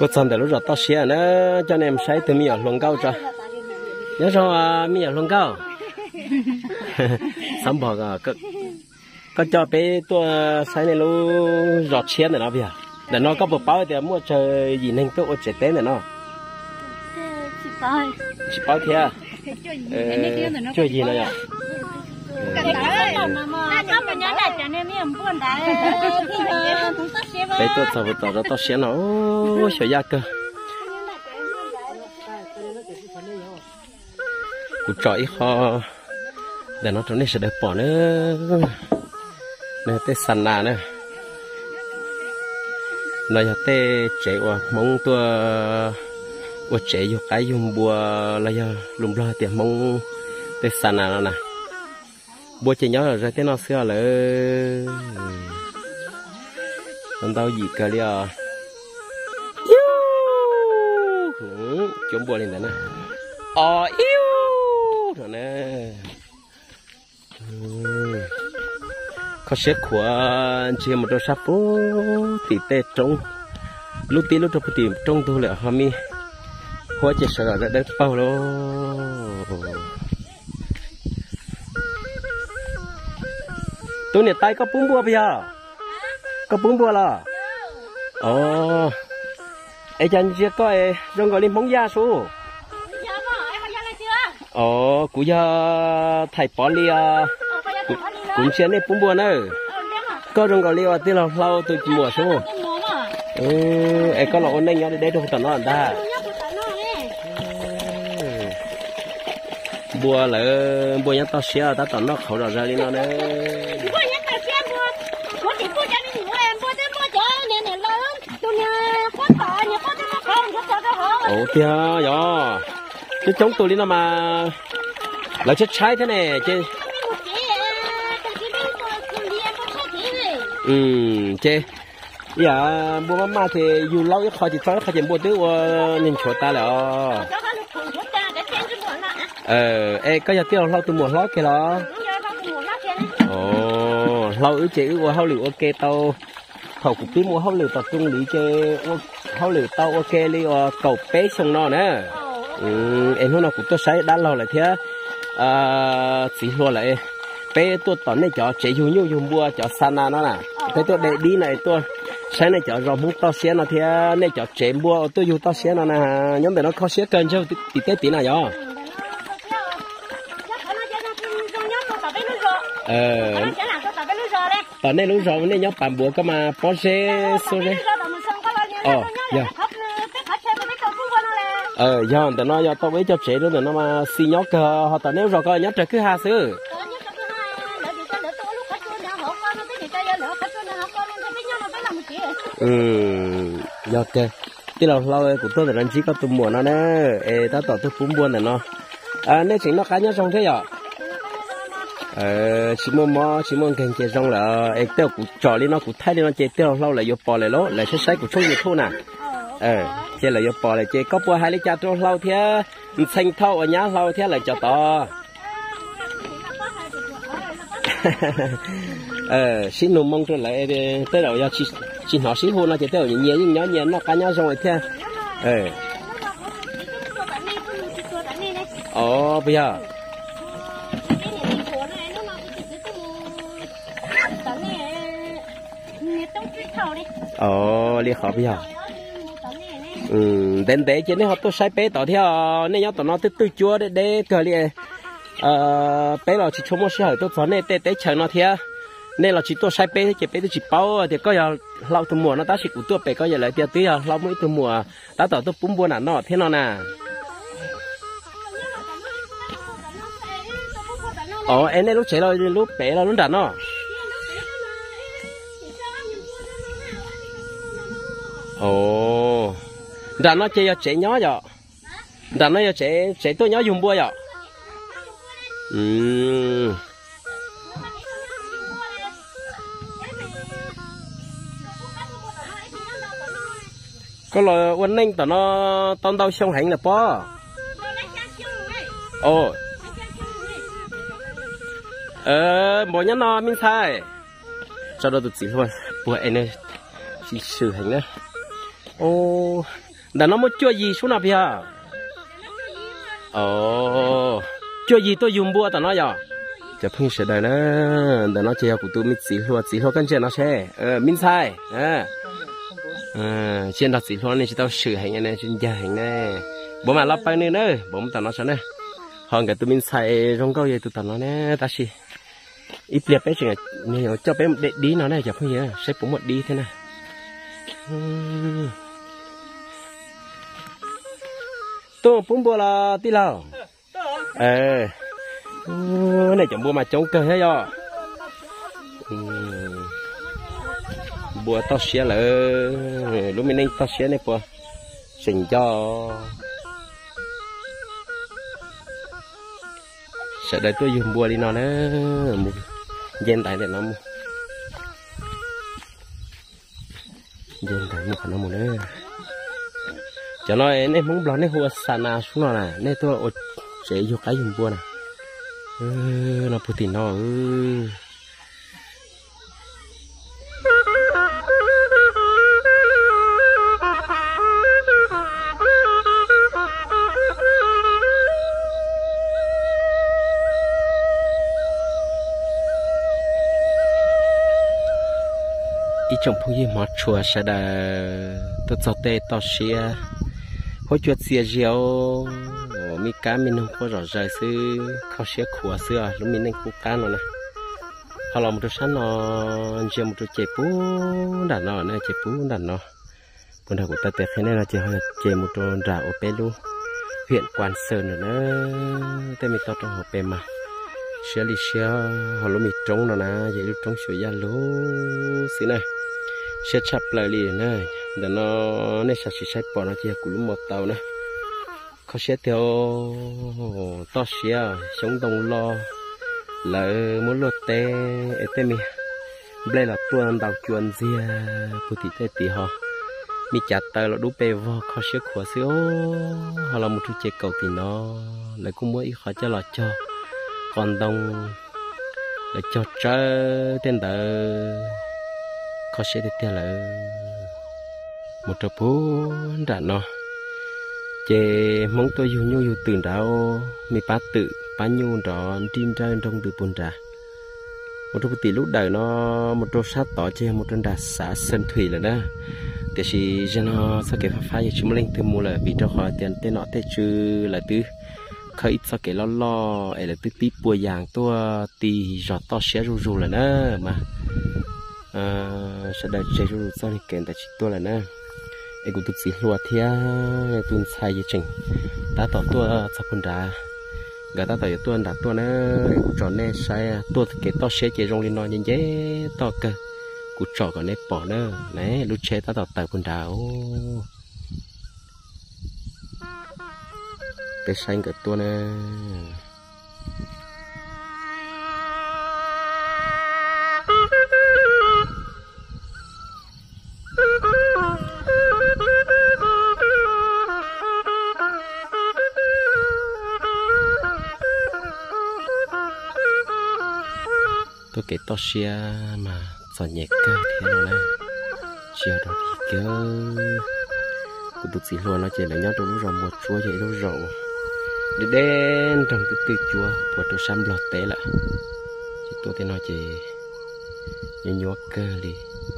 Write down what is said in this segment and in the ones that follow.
tôi chọn để lúc đó tao xé nữa cho nên sai từ mi ở lồng cao cho nhớ sao mi ở lồng cao sắm bỏ có cho bé tôi sai này lúc giọt xé này nó bây giờ để nó có một bao thì mua chơi gì nên tôi chạy té này nó chỉ bao thế chơi gì nữa nhỉ đấy tôi tao tao xé nó sợi da cơ củ trọi họ để nó trong này sẽ được bỏ nữa này tê sàn nà nữa này tê chạy qua mong tôi chạy vô cái dùng bùa là giờ lùm ra tiền mong tê sàn nà nè bùa chỉ nhớ rồi thế nó xưa là con tao gì cơ đi à chúng bùa lên đấy nè yêu rồi nè có sẽ của chỉ một đôi sáp phố thì tê trống lúc tí lúc trong tìm trống tôi lại hàm mi hoa chỉ sợ ra đất bao lô tôi này tay có bún bùa bây giờ có bún bùa là ấy chân chưa có trong gọi lên bóng da số của giờ thầy bỏ li cũng sẽ nên bún bùa nữa có trong gọi li tí là lâu tôi mùa số ấy có lỗ nên nhớ để trong tận nó anh ta bùa là bùa nhát tao xé ta tận nó khẩu ra đi nó đấy ồ kìa giờ cái chống tôi đi nó mà lại chết trái thế này chứ chứ giờ bố mama thì dù lâu cái khỏi thì cho khỏi tiền bố tứ nhìn chỗ ta là có giờ tiêu lâu từ mùa lót kia đó lâu ứ chị ứ hao liều ok tao thầu cũng tí mua hao liều tập trung lý chơi hao liều tao ok li cầu bé xong nó nè em hôm nào cũng tôi thấy đã lâu lại thế chỉ luôn lại bé tôi tận này cho chạy dùng mua cho sana nó nè thế tôi để đi này tôi sáng này cho rau muống tao xé nó thế này cho chạy mua tôi dùng tao xé nó nè nhóm để nó khó xé cân chứ tí này rồi tao này lúc rồi nên nhóc bàn bùa cơ mà bỏ xe số đấy giờ tao nói giờ tao ấy cho trẻ luôn nó mà xì nhóc họ tao nếu rồi coi nhóc trời cứ ha xứ giờ kìa tí lâu lâu của tôi là anh chỉ có tụi mùa nó nè tao tao tôi cũng buồn là nó nếu chỉ nó cá nhóc xong thế giờ chỉ muốn kèn kèn xong là tao cũng trò lên nó cũng thay lên nó chơi tao lâu lại vô bò lại lố lại sẽ của chung nhiều thu nè chơi lại vô bò lại chơi có bùa hai lấy cha trong lâu thế xanh thâu ở nhá lâu thế lại cho to xin nụ mong cho lại tới đầu giờ chỉ họ xin hôn là chỉ tới đầu nhẹ nó cá nhau xong rồi thế bây giờ liên hợp bây giờ đến để cho nên họ tôi sai bé tao theo nên nhớ tao nó tới chúa để cờ liền bé là chỉ cho một sự tôi nói nên để chờ nó theo nên là chỉ tôi sai bé chỉ bé tôi chỉ bao thì có giờ lâu từ mùa nó ta chỉ của tôi bé có giờ lại tí lâu mấy từ mùa ta tao tôi bún buồn nó thế nó nè em này lúc trẻ rồi lúc bé là lúc đàn nó đàn nó chơi trẻ nhỏ rồi đàn nó trẻ tôi nhỏ dùng bùa rồi có loại quân ninh tao nó tao đâu xong hạnh là po mỗi nhá nó mình sai cho nó được gì thôi bùa em này chỉ sử hành đấy đã nó muốn chua gì xuống nào bây giờ ồ chua gì tôi dùng bùa tao nói giờจะพึ่งเสด็จนะแต่น้องเจียวกูตัวมีสีหัวกันเจน้องเช่มินไซเช่นดัดสีหัวนี่จะต้องสื่อให้ไงชิ้นใหญ่ไงบ่มารับไปนี่เนอะบ่มตอนน้องฉันเนอะห้องกับตัวมินไซร้องเก้าใหญ่ตัวตอนน้องเนี่ยตาชีอีเปรียบไปสิเนี่ยเจ้าเป็นเด็กดีน้องเนี่ยจะพึ่งเยอะใช้ผมหมดดีเท่านั้นตัวปุ่มบัวละตีเราnày chẳng bùa mà chống cơ hết rồi bùa to xía là lúc mình nên to xía này bùa xình cho sợ đợi tôi dùng bùa đi nó nữa dân tại để nó dân tại một nó một nữa cho nó em muốn bỏ này hùa sana xuống nó nè nên tôi sẽ vô cái dùng bùa nè nó phụ tình nó ý trong phong gì mà chùa sẽ là tôi cho tê to xia hỗ trợ xia dẻo mi cá mình không có rõ ràng sư không xia khua xưa lúc mình nên cố cá nó nè họ làm một số sáng nó chơi một số chơi pú đàn nó này chơi pú đàn nó còn đầu của ta tết thế này là chơi một số rau ở bên luôn huyện Quan Sơn nữa nè tên mình to trong hộp bên mà xia lì xia họ lúc mình trống nó nè vậy lúc trống sủi ra lú xí này xia chập lại liền nè để nó này sạch sạch bỏ nó chia của lúc một tàu nè có xia theo to xia sống đông lo là muốn lột tê tê mi đây là tuần đào chuồn zia phụ thị tê tì họ mi chặt tay là đu bê vào khó xia khóa xíu họ là một chú chế cầu thì nó lại cũng mới khó cho là cho còn đông là cho chơi tên đờ khó xia tê là một trò bố đã nó chế mong tôi dùng nhu từ đó mi bá tự bá nhu đó tin ra trong từ buồn ra một trong tỷ lúc đời nó một trong sát tỏ chế một trong đà xã sơn thủy là đó thì chỉ cho nó sau cái phá như chúng mình từ mua là vì cho họ tiền tên nọ tên chư là từ khởi sau cái lo ấy là từ tí bùa vàng tua tì giọt to xé ru là đó mà sẽ đợi chơi ru sau này kèm tại chỉ tua là đó em cũng tự xí lúa thia tuần sai gì chừng ta tỏ tua sau con đá gà ta tỏ tuần đã tuần em cũng chọn nè sai tua cái to xé chơi rong lên nó như thế to cơ cũng chọn cái nè bỏ nữa này lúc chơi ta tỏ tờ con đá cái xanh cái tuần nè tôi kể to xia mà giò nhẹ cơ thế nào nè chiều đó thì cơ của tụt xì luôn nó chỉ là nhau trong lúc rồi một chúa vậy lúc rậu để đen trong từ chúa của tôi xăm lọt té lại chỉ tôi thấy nó chỉ nhua cơ đi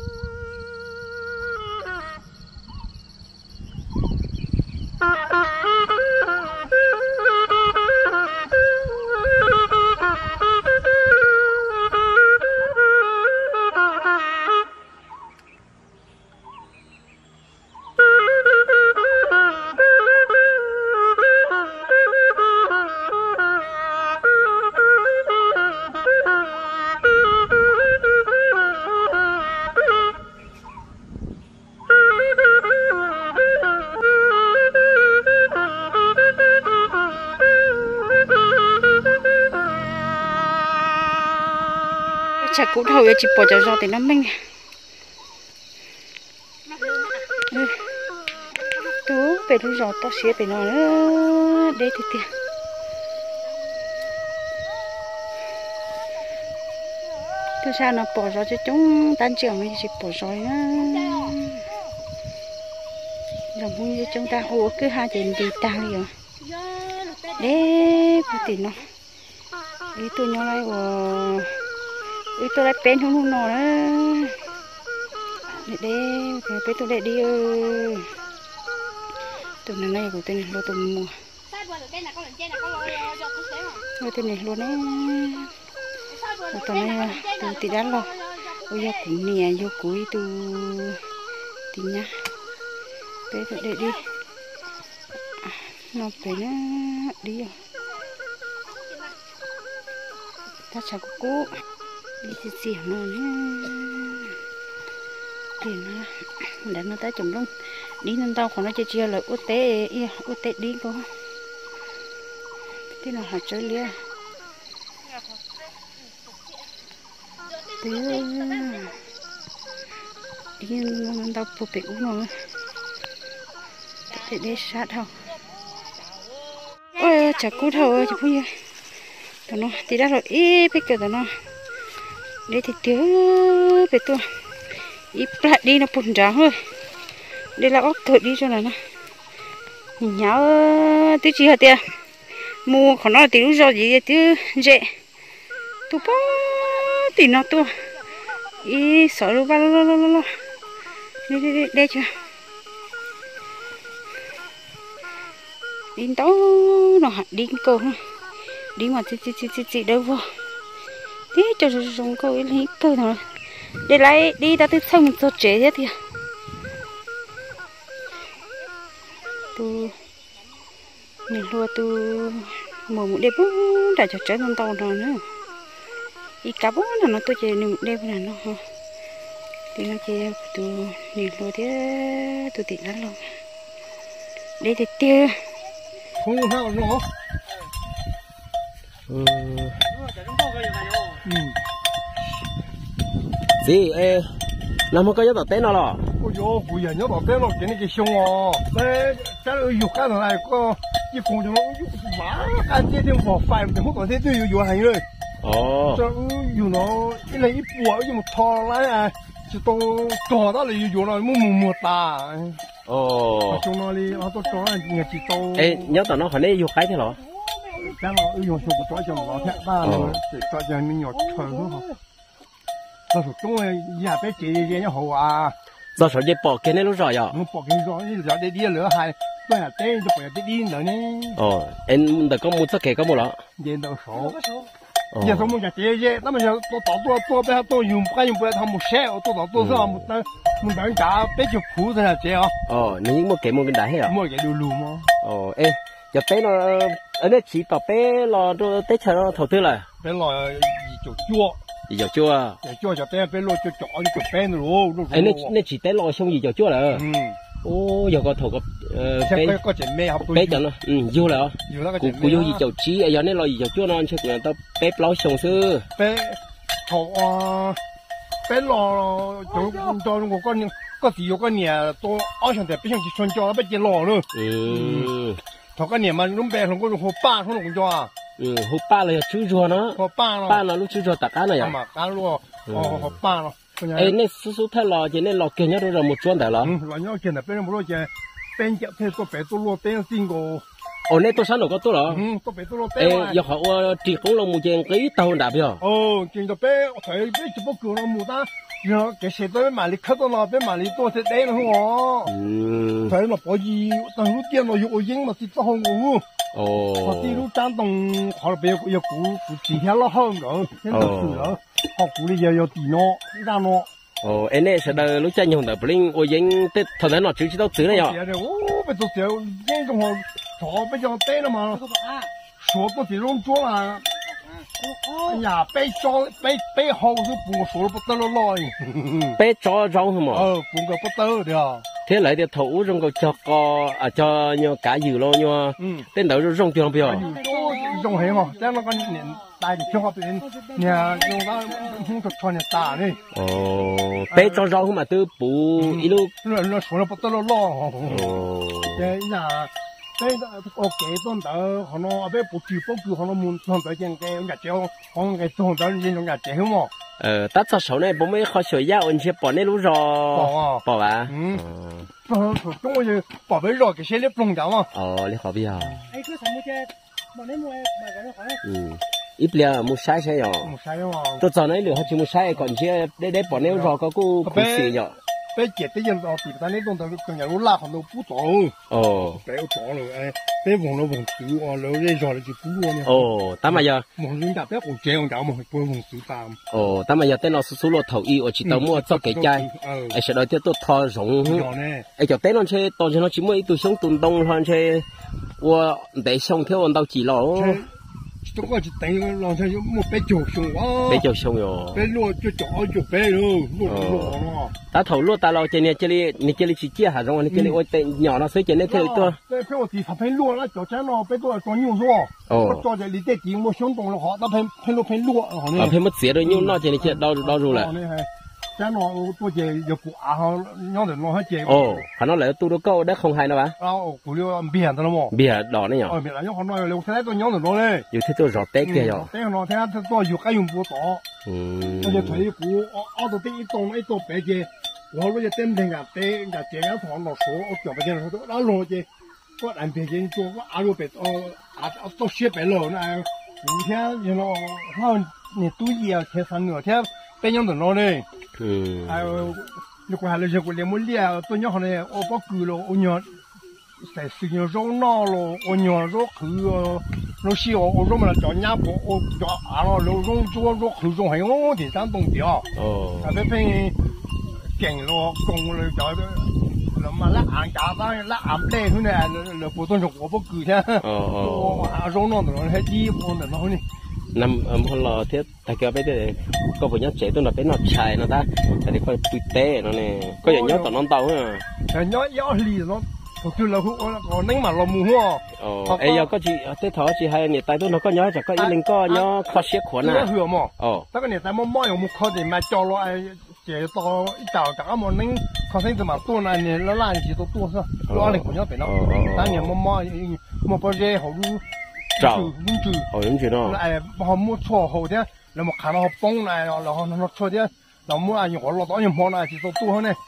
chả cũng thầu chỉ bỏ cho rau thì nó mình tú về thu rau to xía thì nó nữa đây thì tiền thứ sao nó bỏ rau cho chúng tan trường mình chỉ bỏ rau nhá dòng hung chúng ta hồ cứ hai tiền đi ta liền đấy phụ tiền nó ý tôi nhau lại của ý tôi lại bên không nó đó để cái bên tôi để đi tụi nó này của tôi này lô tụi mùa lô tôi này lô này tụi này tụi tí đá lo ôi giờ cũng nè vô cuối tụi tí nhá bé tôi để đi nó bé nó đi rồi ta chào cô đi thì xỉa nó tiền nó để nó tới chồng luôn đi nên tao còn nó chơi chia là út té đi cô thế nào họ chơi lia đi nên tao phụ bị uống rồi để sát không ôi chả cú thầu ơi chả cú gì tao nó thì đã rồi ít biết kiểu tao nó để thì thiếu về tôi ít lại đi nó bùn trắng thôi đây là ốc thợ đi cho này nó nháo tí chi hả tia mua khó nói tí lúc do gì tí dễ tu bó tí nó tu ý sợ luôn ba lo đây chưa đi tấu nó hạt đi câu đi mà chị đâu vô thế cho dùng câu ấy lấy câu nào để lại đi ta tới sông cho chế thế thì tu mình lùa tu mùa một đêm bún đã cho trái con tàu rồi nữa đi cá bún là nó tôi chơi một đêm là nó thì nó chơi tu mình lùa thế tu tiện lắm luôn đây thì tiêu không sao nữa gì làm một cái gió tết nào lọ ôi dồi bây giờ nhớ bảo tết nó cái sông à đấy cái dục cái này có cái cùng cho nó dục má ăn thế thêm bỏ phải thì không có thế tôi dục hành rồi cho dục nó cái này ít bùa dùng một thò lại à chỉ to trò đó là dục nó mua ta chúng nó đi nó to là nhà chỉ to nhớ tao nó hồi nãy dục cái thế lọ cái nó dùng sụp cho nó thẹn ta rồi để cho mình nhỏ trời nó nó sụp chúng nhà bé chị gì nhá hậu à giờ sợ dây bỏ cái này lúc rồi à bỏ cái rồi để đi lửa hai tôi là té cho phải đi nữa nè em đã có mua tất cả có mua lọ giờ đâu số giờ số mua nhà chị gì nó bây giờ tôi bé tôi dùng cái dùng bé thằng một xe tôi sao một đàn cá bé chụp phú thế là chị à nếu những một cái mua bên đá hết à mua cái đồ lùm mà em giờ bé nó ở đây chỉ tao bé lo cho tết chờ nó thầu tư là bé lo gì chua gì giờ chua cho té bé lo cho chó cho bé rồi nên chỉ té lo xong gì giờ chua là giờ có thầu có chuyện mẹ học bé cho nó vô là cụ vô gì chầu chí giờ nên lo gì giờ chua nó chứ người ta bé lo xong xưa bé thầu bé lo cho có gì có nhà tôi ở trong đấy bé chỉ chuyên cho bé chỉ lo nữa thầu cái nhà mà lúc bé không có hồ ba không cũng cho hồ ba là chú rùa nó hồ ba là lúc chú rùa tạc cá này à mà cá luôn hồ ba nó nên số thay lò chỉ nên lò kia nhá rồi một chuột đấy lò lò nhá kia là bên một lô kia bên chợ thế tôi bé tôi lo tên xin cô nên tôi sáng được có tôi lò tôi bé tôi lo tên giờ họ chỉ cũng là một chuyện cái tàu đạp rồi chuyện tôi bé thấy bé chỉ có cửa nó mua ta giờ cái xe tôi mà đi khất nó bé mà đi tôi sẽ đen nó không thấy nó bỏ gì tao lúc tiền nó dùng dính mà chỉ tao không ngủ họ đi lúc trang đồng họ bé cũng cũng chỉ theo nó hơn nữa nên tôi nữa họ cũng đi giờ tí nó đi ra nó em này sẽ đợi lúc chơi nhiều đợt bling ôi dính tết thằng đấy nó chỉ tao xứ này nhở bây giờ giờ dính trong họ thọ bây giờ tết nó mà số tôi chỉ luôn chỗ là nhà bé cho bé hậu cứ bùn số bắt tơ lo bé cho rau không mà bùn cái bắt tơ được thế lại thì thủ trong cái cho nhiều cả dừa lo nhau tên đầu rong chưa không biết rong hết mà thế nó còn đại được cho họ bên nhà dùng đó không thực cho nhà ta đi bé cho rau không mà tôi bù ít lúc nó số nó bắt tơ lo thế nhà thế ok tôi đỡ họ nó bé bù chịu bù họ nó muốn thằng tới cái nhà treo họ cái thằng tới nhà treo mà tắt cho số này bố mấy khó sửa giá ôn chia bỏ này lú rò bỏ à chúng tôi bỏ với rồi cái xe lép lông cháu mà lấy khó bây giờ ai cứ thằng mua chơi bọn đấy mua mà cái nó khỏi ít bia mua sai sai rồi tôi cho này lửa chỉ mua sai còn chia để bỏ này rò có cô xì nhở bé chết tới giờ thì ta này đông tao nhà lú la còn đâu bút tổ bé tổ rồi bé vùng nó vùng xứ rồi đây rồi chỉ bút luôn ta mà giờ vùng lính đạp bé vùng treo vùng cháu mà vùng xứ tam ta mà giờ tên nó số lô thầu y ở chỉ tao mua cho cái chai ai sẽ đòi tiếp tôi thò rộng ai cho tên nó chơi toàn cho nó chỉ mua ít từ sống tuần đông hơn chơi để xong theo anh tao chỉ lo chúng tôi chỉ tính làm sao một bé chuột xong quá bé chuột xong rồi bé lúa cho chuột bé luôn lúa ta thầu lúa ta lo trên này chơi chỉ chia hạt rồi chơi ôi tên nhỏ nó sẽ chơi này theo tôi bé tôi thì phải lúa nó cho chén nó bé tôi cho nhiều rồi cho cái lý tế tiền mua xong đồng là họ ta phải lúa họ này phải mất xía rồi nhưng nó chơi này chơi đau rồi lại chén nó tôi chơi giờ cụ họ nhau được nó hết chơi hắn nó lại tôi đâu câu đã không hay đâu à cụ liêu biển đó mà biển đỏ này nhở biển là nhau họ nói liêu thế tôi nhau được nó đấy yêu thế tôi rót té kia rồi té nó thế tôi dùng cái dùng búa tỏ tôiจะthấy cụ ở đó cái tông bé chơi我那些真正啊，对，那这样放老熟，我脚不见了，那老些，我南边人做，我阿罗别都学白了，那五天you know，好你都要天三个天，白样子老嘞，还有你过下来些过来没练，都鸟好嘞，我把狗了，我鸟在水上肉闹了，我鸟肉口哦，肉细我肉么叫人家我叫阿了肉做肉口中还有我的山东的啊，那边分。劲咯，公咯就咁啊！拉硬架翻，拉硬釘佢哋，嚟普通就我不攰啫。我阿中弄到喺啲我哋攞呢。 nằm hôm lò thế ta kêu bây giờ có một nhóm trẻ tôi là bé nó chạy nó ta tại coi tụi té nó nè có những nhóm tao non tàu à nhóm lì nó tôi là họ nâng mà lo mù hoa ấy giờ có chị thế thọ chị hay nè tay tôi nó có nhớ chắc có ý linh có nhớ khó xếp khuẩn à tất cả nè tay mua mua một khó thì mà cho lo chế to chảo cả một nâng khó thấy từ mà tôi này nè nó làm gì tôi sao lo này của nhớ phải nó ta nè mua bao giờ họ đúng chưa đó họ mua cho họ thế là một khả năng họ bông này là họ cho thế là mua anh họ lo đó nhưng họ này chỉ tôi hơn này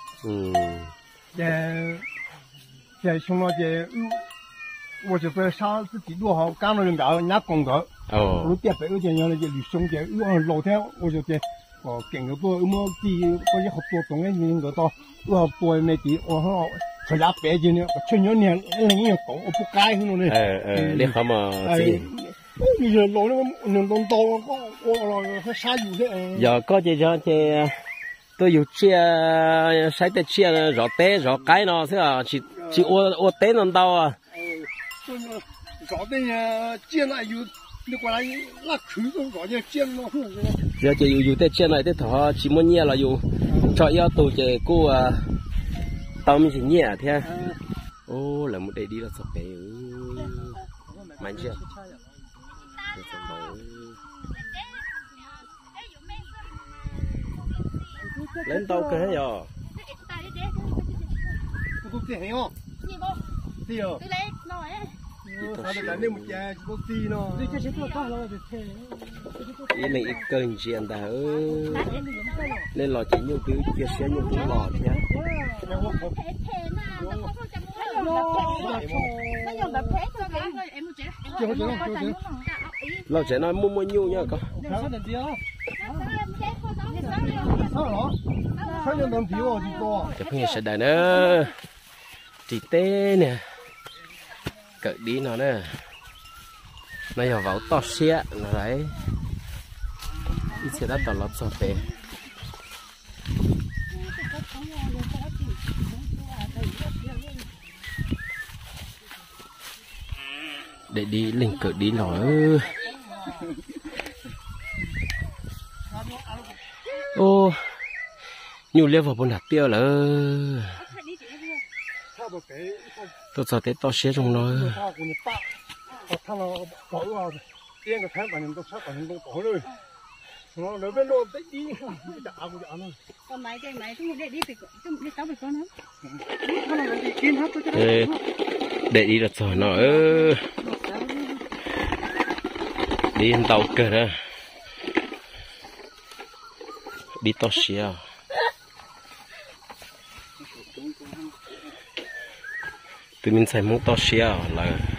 这像那些，我就在啥自己路好干了人家人家工作，我点白有点样那些旅兄弟，老天我就在见个多么地，我有好多种的人个到，我多那地，我好出家白金呢，去年另一个我不该那呢， 你好嘛？ 你说老那个能到我啥有的？ 有个这。tôi yêu chia sai tới chia rõ té rõ cái nó thế à chỉ ô té nó đau à rõ té chia lại yêu đi qua lại là khử không rõ như chia nó giờ chỉ yêu tới chia lại tới thọ chỉ muốn nhẹ là yêu cho yêu tôi chỉ cô tao mình chỉ nhẹ thế ô là một day đi là sập bể mạnh chưa lên tàu cái rồi tôi tiền không tiền rồi sao được cái này một chai tôi tiền nó cái này ít cân chuyện ta lên lò chỉ nhiều cái chia sẻ nhiều cái lò thế lò trẻ nói mua nhiều nhá con chụp hình sẽ đợi nữa chỉ té nè cởi đi nó nè nó giờ vào to xe nó đấy ít xe đã tỏ lọt xong về để đi linh cởi đi nó ô nhiều leo vào bồn hạt tiêu là tôi sợ tết to xé trong nó để đi là rồi nó đi tàu cơ ra bị to xía tụi mình xài mũ to xía là